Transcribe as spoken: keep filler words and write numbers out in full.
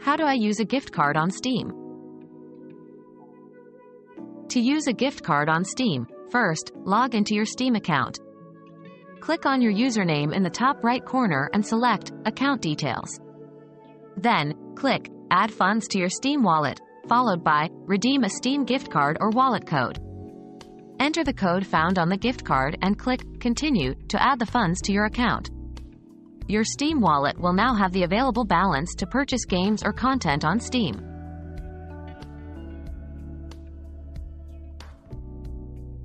How do I use a gift card on Steam? To use a gift card on Steam, first, log into your Steam account. Click on your username in the top right corner and select Account Details. Then, click Add Funds to your Steam wallet, followed by Redeem a Steam gift card or wallet code. Enter the code found on the gift card and click Continue to add the funds to your account. Your Steam wallet will now have the available balance to purchase games or content on Steam.